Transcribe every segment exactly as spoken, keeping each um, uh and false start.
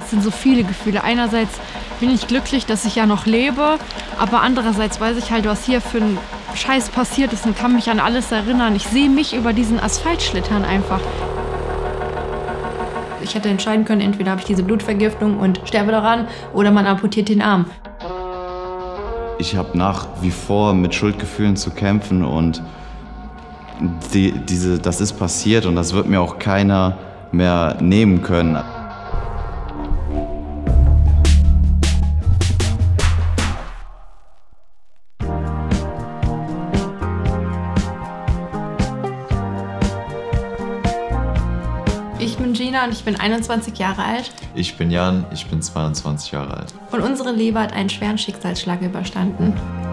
Es sind so viele Gefühle. Einerseits bin ich glücklich, dass ich ja noch lebe, aber andererseits weiß ich halt, was hier für ein Scheiß passiert ist und kann mich an alles erinnern. Ich sehe mich über diesen Asphalt schlittern einfach. Ich hätte entscheiden können, entweder habe ich diese Blutvergiftung und sterbe daran oder man amputiert den Arm. Ich habe nach wie vor mit Schuldgefühlen zu kämpfen und die, diese, das ist passiert und das wird mir auch keiner mehr nehmen können. Ich bin Gina und ich bin einundzwanzig Jahre alt. Ich bin Jan, ich bin zweiundzwanzig Jahre alt. Und unsere Leber hat einen schweren Schicksalsschlag überstanden.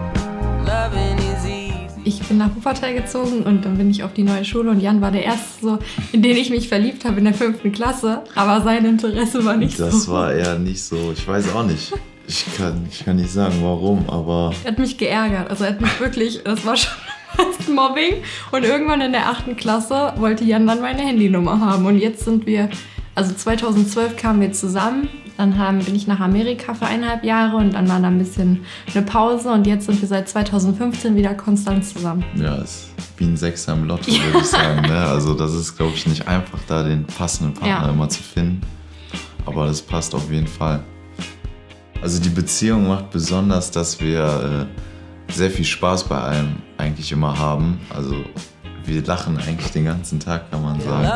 Ich bin nach Wuppertal gezogen und dann bin ich auf die neue Schule und Jan war der Erste, so, in den ich mich verliebt habe in der fünften Klasse. Aber sein Interesse war nicht das so. Das war eher nicht so, ich weiß auch nicht. Ich kann, ich kann nicht sagen, warum, aber... Er hat mich geärgert, also er hat mich wirklich, das war schon fast Mobbing. Und irgendwann in der achten Klasse wollte Jan dann meine Handynummer haben. Und jetzt sind wir, also zweitausendzwölf kamen wir zusammen. Dann haben, bin ich nach Amerika für eineinhalb Jahre und dann war da ein bisschen eine Pause. Und jetzt sind wir seit zweitausendfünfzehn wieder konstant zusammen. Ja, ist wie ein Sechser im Lotto, ja, würde ich sagen. Ne? Also das ist, glaube ich, nicht einfach, da den passenden Partner ja. immer zu finden. Aber das passt auf jeden Fall. Also die Beziehung macht besonders, dass wir äh, sehr viel Spaß bei allem eigentlich immer haben. Also wir lachen eigentlich den ganzen Tag, kann man sagen.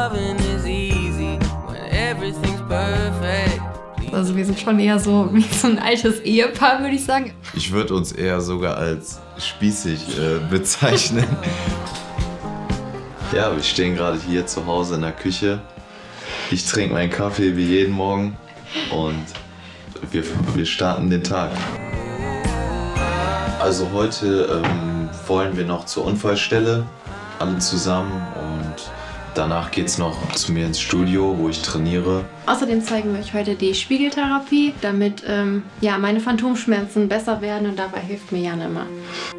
Also wir sind schon eher so wie so ein altes Ehepaar, würde ich sagen. Ich würde uns eher sogar als spießig äh, bezeichnen. Ja, wir stehen gerade hier zu Hause in der Küche. Ich trinke meinen Kaffee wie jeden Morgen und wir, wir starten den Tag. Also heute ähm, wollen wir noch zur Unfallstelle, alle zusammen, und danach geht's noch zu mir ins Studio, wo ich trainiere. Außerdem zeigen wir euch heute die Spiegeltherapie, damit ähm, ja, meine Phantomschmerzen besser werden, und dabei hilft mir Jan immer.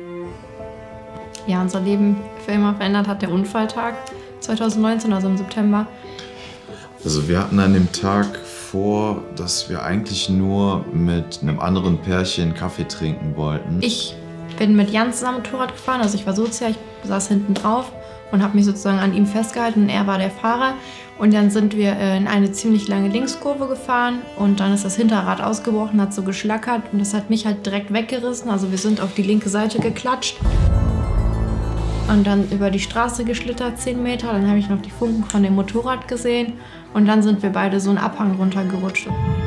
Ja, unser Leben für immer verändert hat der Unfalltag zweitausendneunzehn, also im September. Also wir hatten an dem Tag vor, dass wir eigentlich nur mit einem anderen Pärchen Kaffee trinken wollten. Ich bin mit Jan zusammen Motorrad gefahren, also ich war Sozia, ich saß hinten drauf und habe mich sozusagen an ihm festgehalten und er war der Fahrer. Und dann sind wir in eine ziemlich lange Linkskurve gefahren und dann ist das Hinterrad ausgebrochen, hat so geschlackert und das hat mich halt direkt weggerissen. Also wir sind auf die linke Seite geklatscht und dann über die Straße geschlittert, zehn Meter. Dann habe ich noch die Funken von dem Motorrad gesehen und dann sind wir beide so einen Abhang runtergerutscht.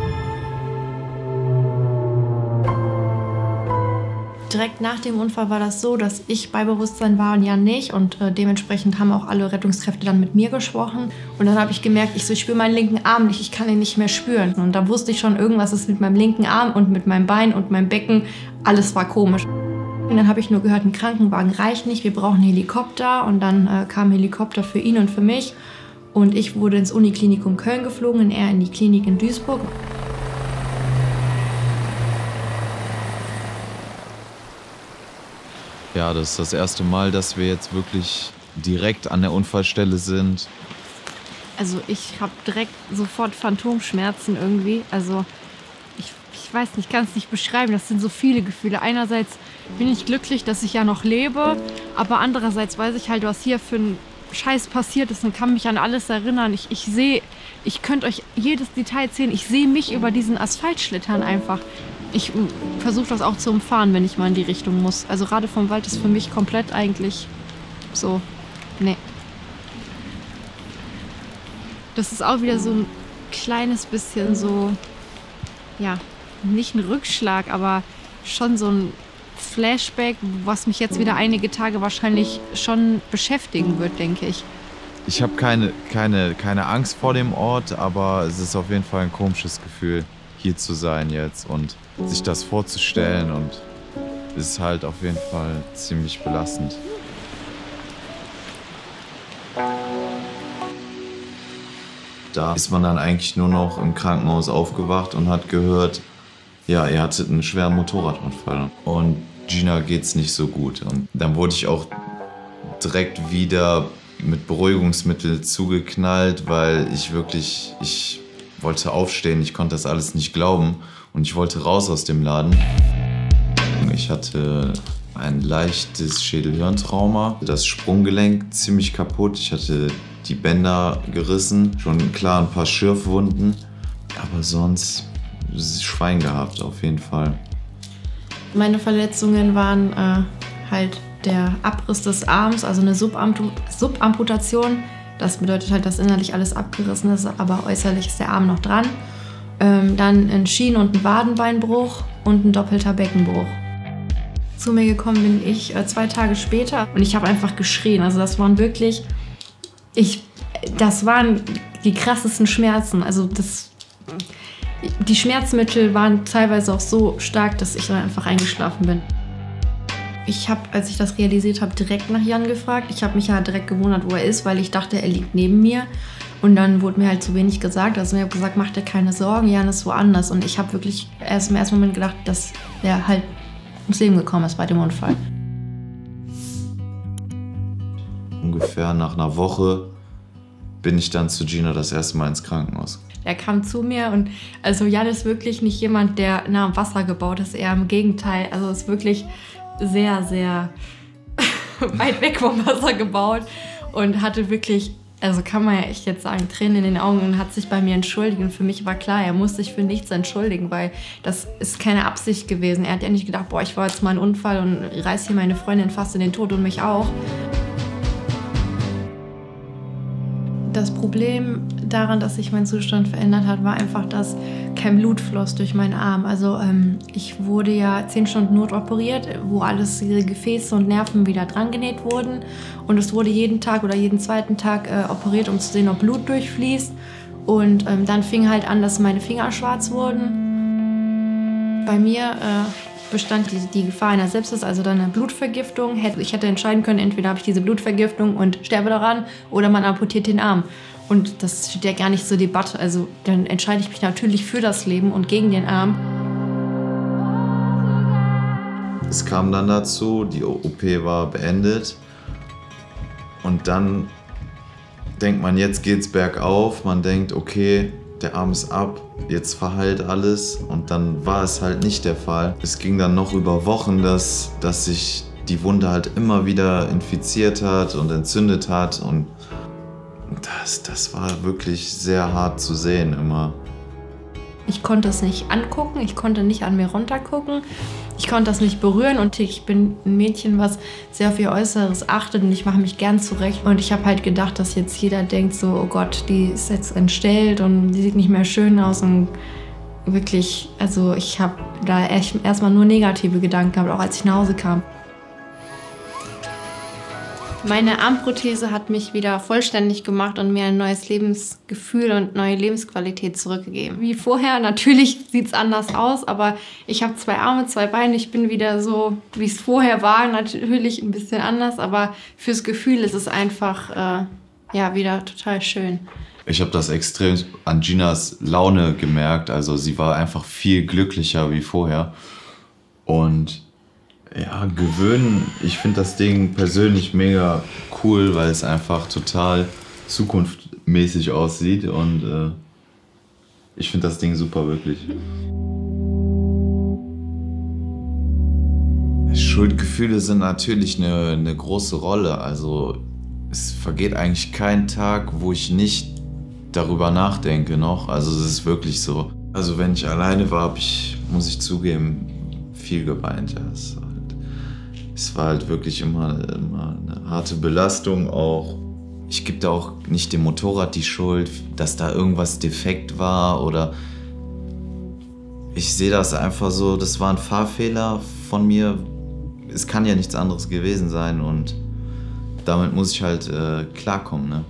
Direkt nach dem Unfall war das so, dass ich bei Bewusstsein war und Jan nicht. Und äh, dementsprechend haben auch alle Rettungskräfte dann mit mir gesprochen. Und dann habe ich gemerkt, ich, so, ich spüre meinen linken Arm nicht, ich kann ihn nicht mehr spüren. Und da wusste ich schon, irgendwas ist mit meinem linken Arm und mit meinem Bein und meinem Becken. Alles war komisch. Und dann habe ich nur gehört, ein Krankenwagen reicht nicht, wir brauchen einen Helikopter. Und dann äh, kam ein Helikopter für ihn und für mich. Und ich wurde ins Uniklinikum Köln geflogen und er in die Klinik in Duisburg. Ja, das ist das erste Mal, dass wir jetzt wirklich direkt an der Unfallstelle sind. Also ich habe direkt sofort Phantomschmerzen irgendwie. Also ich, ich weiß nicht, ich kann es nicht beschreiben. Das sind so viele Gefühle. Einerseits bin ich glücklich, dass ich ja noch lebe, aber andererseits weiß ich halt, was hier für ein Scheiß passiert ist und kann mich an alles erinnern. Ich, ich sehe, ich könnte euch jedes Detail erzählen. Ich sehe mich über diesen Asphalt schlittern einfach. Ich versuche das auch zu umfahren, wenn ich mal in die Richtung muss. Also gerade vom Wald ist für mich komplett eigentlich so, nee. Das ist auch wieder so ein kleines bisschen so, ja, nicht ein Rückschlag, aber schon so ein Flashback, was mich jetzt wieder einige Tage wahrscheinlich schon beschäftigen wird, denke ich. Ich habe keine, keine, keine Angst vor dem Ort, aber es ist auf jeden Fall ein komisches Gefühl, hier zu sein jetzt und sich das vorzustellen, und es ist halt auf jeden Fall ziemlich belastend. Da ist man dann eigentlich nur noch im Krankenhaus aufgewacht und hat gehört, ja, ihr hattet einen schweren Motorradunfall und Gina geht's nicht so gut. Und dann wurde ich auch direkt wieder mit Beruhigungsmittel zugeknallt, weil ich wirklich, ich wollte aufstehen, ich konnte das alles nicht glauben und ich wollte raus aus dem Laden. Ich hatte ein leichtes Schädelhirntrauma, das Sprunggelenk ziemlich kaputt, ich hatte die Bänder gerissen, schon klar ein paar Schürfwunden, aber sonst Schwein gehabt auf jeden Fall. Meine Verletzungen waren äh, halt der Abriss des Arms, also eine Subampu- Subamputation. Das bedeutet halt, dass innerlich alles abgerissen ist, aber äußerlich ist der Arm noch dran. Ähm, dann ein Schien- und ein Wadenbeinbruch und ein doppelter Beckenbruch. Zu mir gekommen bin ich äh, zwei Tage später und ich habe einfach geschrien. Also das waren wirklich, ich, das waren die krassesten Schmerzen. Also das, die Schmerzmittel waren teilweise auch so stark, dass ich dann einfach eingeschlafen bin. Ich habe, als ich das realisiert habe, direkt nach Jan gefragt. Ich habe mich ja direkt gewundert, wo er ist, weil ich dachte, er liegt neben mir. Und dann wurde mir halt zu wenig gesagt. Also ich habe gesagt, mach dir keine Sorgen, Jan ist woanders. Und ich habe wirklich erst im ersten Moment gedacht, dass er halt ums Leben gekommen ist bei dem Unfall. Ungefähr nach einer Woche bin ich dann zu Gina das erste Mal ins Krankenhaus. Er kam zu mir und also Jan ist wirklich nicht jemand, der nah am Wasser gebaut ist, eher im Gegenteil. Also ist wirklich sehr, sehr weit weg vom Wasser gebaut und hatte wirklich, also kann man ja echt jetzt sagen, Tränen in den Augen und hat sich bei mir entschuldigt. Und für mich war klar, er muss sich für nichts entschuldigen, weil das ist keine Absicht gewesen. Er hat ja nicht gedacht, boah, ich war jetzt mal ein Unfall und reiß hier meine Freundin fast in den Tod und mich auch. Das Problem daran, dass sich mein Zustand verändert hat, war einfach, dass kein Blut floss durch meinen Arm. Also ähm, ich wurde ja zehn Stunden notoperiert, wo alles, diese Gefäße und Nerven wieder dran genäht wurden. Und es wurde jeden Tag oder jeden zweiten Tag äh, operiert, um zu sehen, ob Blut durchfließt. Und ähm, dann fing halt an, dass meine Finger schwarz wurden. Bei mir äh, bestand die, die Gefahr einer Sepsis, also dann eine Blutvergiftung. Ich hätte entscheiden können, entweder habe ich diese Blutvergiftung und sterbe daran oder man amputiert den Arm. Und das steht ja gar nicht zur Debatte. Also dann entscheide ich mich natürlich für das Leben und gegen den Arm. Es kam dann dazu, die O P war beendet und dann denkt man, jetzt geht's bergauf. Man denkt, okay, der Arm ist ab, jetzt verheilt alles und dann war es halt nicht der Fall. Es ging dann noch über Wochen, dass, dass sich die Wunde halt immer wieder infiziert hat und entzündet hat und das, das war wirklich sehr hart zu sehen immer. Ich konnte es nicht angucken, ich konnte nicht an mir runtergucken, ich konnte das nicht berühren und ich bin ein Mädchen, was sehr auf ihr Äußeres achtet und ich mache mich gern zurecht. Und ich habe halt gedacht, dass jetzt jeder denkt so, oh Gott, die ist jetzt entstellt und die sieht nicht mehr schön aus und wirklich, also ich habe da erstmal nur negative Gedanken gehabt, auch als ich nach Hause kam. Meine Armprothese hat mich wieder vollständig gemacht und mir ein neues Lebensgefühl und neue Lebensqualität zurückgegeben. Wie vorher, natürlich sieht es anders aus, aber ich habe zwei Arme, zwei Beine. Ich bin wieder so, wie es vorher war, natürlich ein bisschen anders, aber fürs Gefühl ist es einfach äh, ja, wieder total schön. Ich habe das extrem an Ginas Laune gemerkt. Also sie war einfach viel glücklicher wie vorher. Und ja, gewöhnen. Ich finde das Ding persönlich mega cool, weil es einfach total zukunftsmäßig aussieht und äh, ich finde das Ding super, wirklich. Schuldgefühle sind natürlich eine, eine große Rolle. Also es vergeht eigentlich kein Tag, wo ich nicht darüber nachdenke noch. Also es ist wirklich so. Also wenn ich alleine war, habe ich, muss ich zugeben, viel geweint. Ja. Es war halt, es war halt wirklich immer, immer eine harte Belastung auch. Ich gebe da auch nicht dem Motorrad die Schuld, dass da irgendwas defekt war oder ich sehe das einfach so, das war ein Fahrfehler von mir. Es kann ja nichts anderes gewesen sein und damit muss ich halt äh, klarkommen, ne?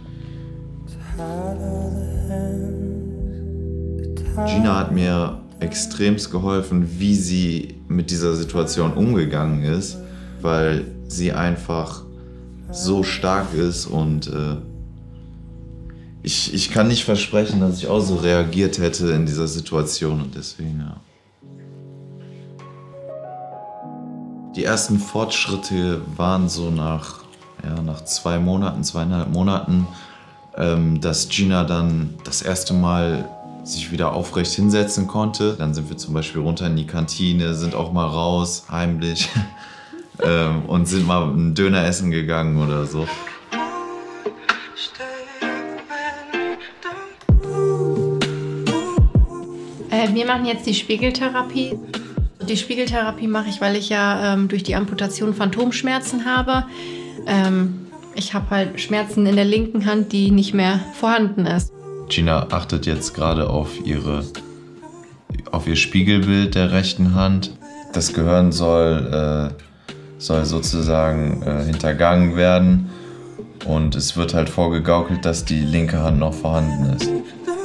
Gina hat mir extremst geholfen, wie sie mit dieser Situation umgegangen ist, weil sie einfach so stark ist und äh, ich, ich kann nicht versprechen, dass ich auch so reagiert hätte in dieser Situation und deswegen, ja. Die ersten Fortschritte waren so nach, ja, nach zwei Monaten, zweieinhalb Monaten, ähm, dass Gina dann das erste Mal sich wieder aufrecht hinsetzen konnte. Dann sind wir zum Beispiel runter in die Kantine, sind auch mal raus, heimlich, ähm, und sind mal einen Döner essen gegangen oder so. Äh, wir machen jetzt die Spiegeltherapie. Die Spiegeltherapie mache ich, weil ich ja ähm, durch die Amputation Phantomschmerzen habe. Ähm, ich habe halt Schmerzen in der linken Hand, die nicht mehr vorhanden ist. Gina achtet jetzt gerade auf ihre, auf ihr Spiegelbild der rechten Hand. Das Gehirn soll, äh, soll sozusagen äh, hintergangen werden und es wird halt vorgegaukelt, dass die linke Hand noch vorhanden ist.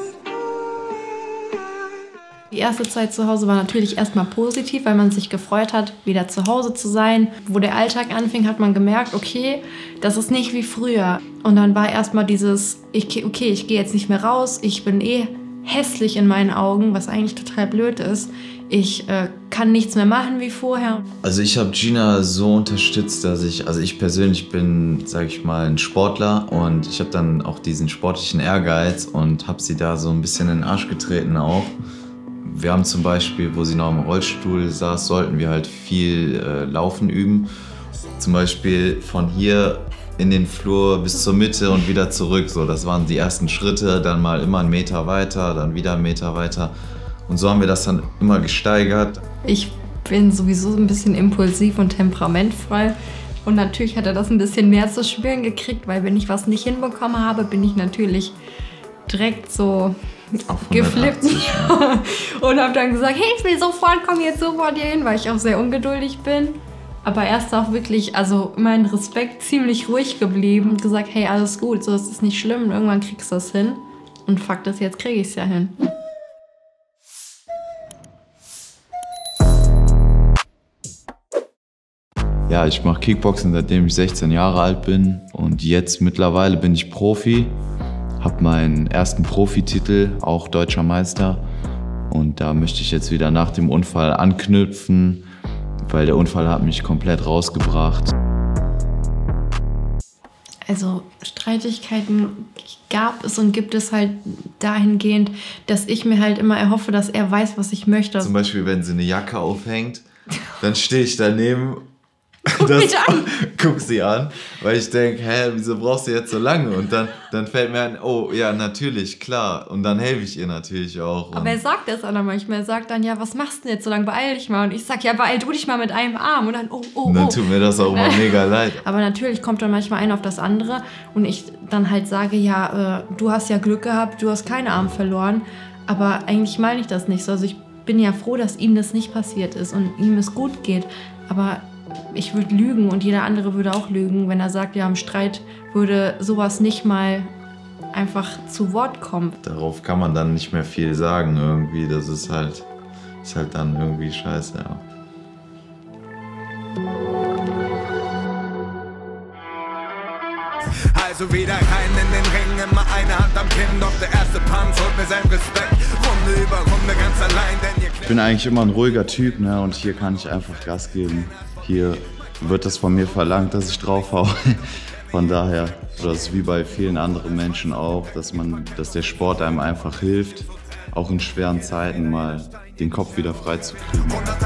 Die erste Zeit zu Hause war natürlich erstmal positiv, weil man sich gefreut hat, wieder zu Hause zu sein. Wo der Alltag anfing, hat man gemerkt, okay, das ist nicht wie früher. Und dann war erstmal dieses, ich, okay, ich gehe jetzt nicht mehr raus, ich bin eh hässlich in meinen Augen, was eigentlich total blöd ist. Ich äh, kann nichts mehr machen wie vorher. Also ich habe Gina so unterstützt, dass ich, also ich persönlich bin, sage ich mal, ein Sportler und ich habe dann auch diesen sportlichen Ehrgeiz und habe sie da so ein bisschen in den Arsch getreten auch. Wir haben zum Beispiel, wo sie noch im Rollstuhl saß, sollten wir halt viel äh, Laufen üben. Zum Beispiel von hier in den Flur bis zur Mitte und wieder zurück. So, das waren die ersten Schritte, dann mal immer einen Meter weiter, dann wieder einen Meter weiter. Und so haben wir das dann immer gesteigert. Ich bin sowieso ein bisschen impulsiv und temperamentvoll. Und natürlich hat er das ein bisschen mehr zu spüren gekriegt, weil wenn ich was nicht hinbekommen habe, bin ich natürlich direkt so geflippt und habe dann gesagt, hey, ich will sofort, komm jetzt sofort hier hin, weil ich auch sehr ungeduldig bin. Aber er ist auch wirklich, also mein Respekt, ziemlich ruhig geblieben und gesagt, hey, alles gut, so ist es nicht schlimm, irgendwann kriegst du das hin. Und Fakt ist, jetzt kriege ich es ja hin. Ja, ich mache Kickboxen, seitdem ich sechzehn Jahre alt bin und jetzt mittlerweile bin ich Profi. Habe meinen ersten Profititel, auch Deutscher Meister. Und da möchte ich jetzt wieder nach dem Unfall anknüpfen, weil der Unfall hat mich komplett rausgebracht. Also Streitigkeiten gab es und gibt es halt dahingehend, dass ich mir halt immer erhoffe, dass er weiß, was ich möchte. Zum Beispiel, wenn sie eine Jacke aufhängt, dann stehe ich daneben. Guck das, mich an. Guck sie an, weil ich denke, hä, wieso brauchst du jetzt so lange? Und dann, dann fällt mir ein, oh ja, natürlich, klar. Und dann helfe ich ihr natürlich auch. Aber er sagt das dann manchmal. Er sagt dann, ja, was machst du denn jetzt so lange? Beeil dich mal. Und ich sag, ja, beeil du dich mal mit einem Arm. Und dann, oh, oh, oh. Und dann tut mir das auch immer mega leid. Aber natürlich kommt dann manchmal ein auf das andere. Und ich dann halt sage, ja, äh, du hast ja Glück gehabt, du hast keinen Arm verloren. Aber eigentlich meine ich das nicht so. Also ich bin ja froh, dass ihm das nicht passiert ist und ihm es gut geht. Aber ich würde lügen und jeder andere würde auch lügen, wenn er sagt, ja, im Streit würde sowas nicht mal einfach zu Wort kommen. Darauf kann man dann nicht mehr viel sagen irgendwie. Das ist halt, ist halt dann irgendwie scheiße, ja. Also wieder rein in den Ring, immer eine Hand am Kinn, doch der erste Punch holt mir seinen Respekt. Runde über Runde ganz allein, denn ihr Ich bin eigentlich immer ein ruhiger Typ, ne? Und hier kann ich einfach Gas geben. Hier wird das von mir verlangt, dass ich draufhau. Von daher, das ist wie bei vielen anderen Menschen auch, dass man, dass der Sport einem einfach hilft, auch in schweren Zeiten mal den Kopf wieder frei zu kriegen.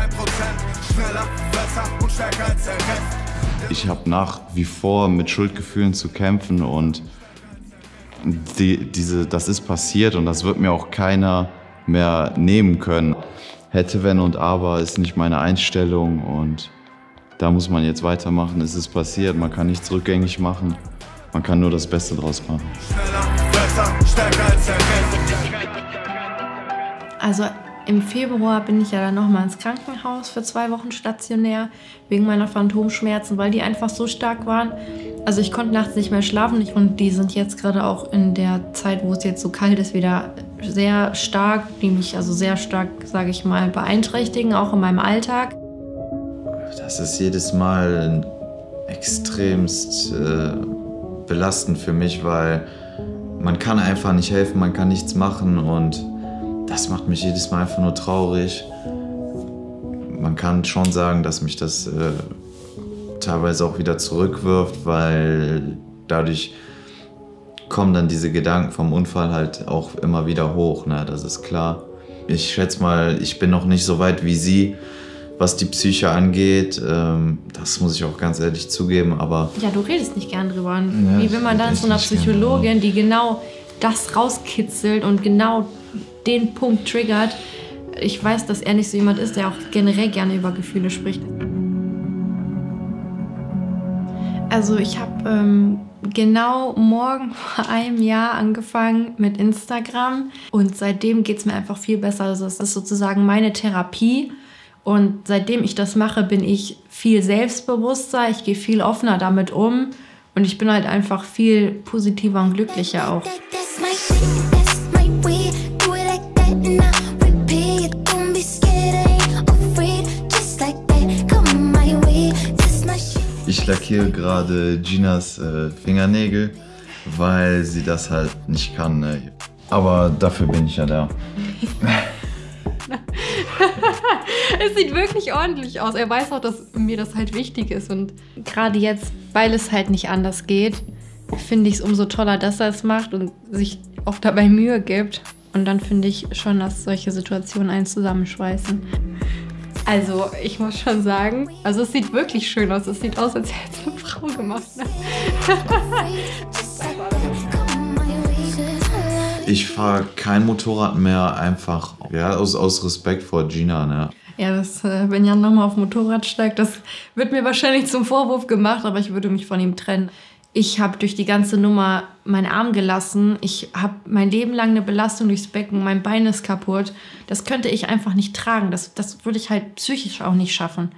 Ich habe nach wie vor mit Schuldgefühlen zu kämpfen und die, diese, das ist passiert und das wird mir auch keiner mehr nehmen können. Hätte, wenn und aber ist nicht meine Einstellung und da muss man jetzt weitermachen. Es ist passiert, man kann nichts rückgängig machen. Man kann nur das Beste draus machen. Also im Februar bin ich ja dann nochmal ins Krankenhaus für zwei Wochen stationär wegen meiner Phantomschmerzen, weil die einfach so stark waren. Also ich konnte nachts nicht mehr schlafen und die sind jetzt gerade auch in der Zeit, wo es jetzt so kalt ist, wieder sehr stark, die mich also sehr stark, sage ich mal, beeinträchtigen, auch in meinem Alltag. Das ist jedes Mal extremst äh, belastend für mich, weil man kann einfach nicht helfen, man kann nichts machen und das macht mich jedes Mal einfach nur traurig. Man kann schon sagen, dass mich das äh, teilweise auch wieder zurückwirft, weil dadurch kommen dann diese Gedanken vom Unfall halt auch immer wieder hoch, ne? Das ist klar. Ich schätze mal, ich bin noch nicht so weit wie sie, was die Psyche angeht. Das muss ich auch ganz ehrlich zugeben, aber... Ja, du redest nicht gern drüber. Ja, wie will man dann zu einer Psychologin, die genau das rauskitzelt und genau den Punkt triggert? Ich weiß, dass er nicht so jemand ist, der auch generell gerne über Gefühle spricht. Also ich habe ähm, genau morgen vor einem Jahr angefangen mit Instagram und seitdem geht es mir einfach viel besser. Also es ist sozusagen meine Therapie und seitdem ich das mache, bin ich viel selbstbewusster, ich gehe viel offener damit um und ich bin halt einfach viel positiver und glücklicher auch. Ich lackiere gerade Ginas äh, Fingernägel, weil sie das halt nicht kann. Ne? Aber dafür bin ich ja da. Es sieht wirklich ordentlich aus. Er weiß auch, dass mir das halt wichtig ist. Und gerade jetzt, weil es halt nicht anders geht, finde ich es umso toller, dass er es macht und sich auch dabei Mühe gibt. Und dann finde ich schon, dass solche Situationen einen zusammenschweißen. Also, ich muss schon sagen, also es sieht wirklich schön aus. Es sieht aus, als hätte es eine Frau gemacht. Ne? Ich fahre kein Motorrad mehr, einfach ja, aus, aus Respekt vor Gina. Ne? Ja, das, äh, wenn Jan nochmal auf Motorrad steigt, das wird mir wahrscheinlich zum Vorwurf gemacht, aber ich würde mich von ihm trennen. Ich habe durch die ganze Nummer meinen Arm gelassen. Ich habe mein Leben lang eine Belastung durchs Becken. Mein Bein ist kaputt. Das könnte ich einfach nicht tragen. Das, das würde ich halt psychisch auch nicht schaffen.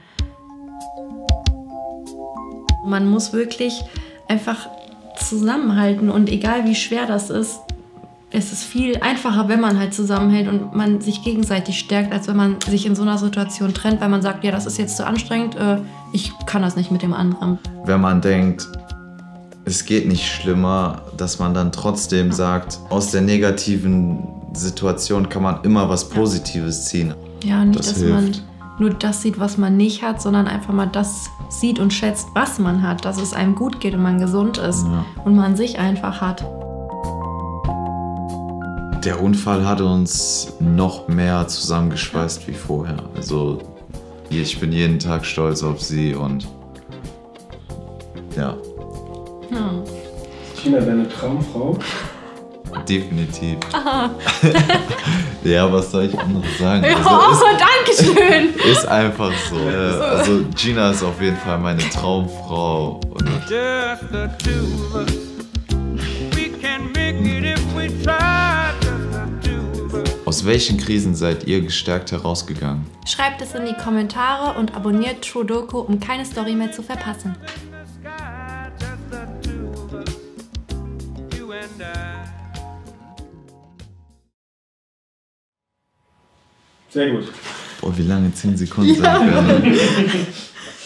Man muss wirklich einfach zusammenhalten. Und egal wie schwer das ist, es ist viel einfacher, wenn man halt zusammenhält und man sich gegenseitig stärkt, als wenn man sich in so einer Situation trennt, weil man sagt, ja, das ist jetzt zu anstrengend, äh, ich kann das nicht mit dem anderen. Wenn man denkt, es geht nicht schlimmer, dass man dann trotzdem sagt, aus der negativen Situation kann man immer was Positives ziehen. Ja, nicht, das dass hilft. man nur das sieht, was man nicht hat, sondern einfach mal das sieht und schätzt, was man hat, dass es einem gut geht und man gesund ist Ja. und man sich einfach hat. Der Unfall hat uns noch mehr zusammengeschweißt wie vorher. Also ich bin jeden Tag stolz auf sie und ja. Ja. Gina, deine Traumfrau? Definitiv. Ja, was soll ich anderes sagen? Ja, Also, oh, danke schön. ist, ist einfach so. Äh, Also Gina ist auf jeden Fall meine Traumfrau. Und Just the two of us. We can make it if we try. Just the two of us. aus welchen Krisen seid ihr gestärkt herausgegangen? Schreibt es in die Kommentare und abonniert True Doku, um keine Story mehr zu verpassen. Just the two of us. You and I. Sehr gut. Boah, wie lange? zehn Sekunden sein können.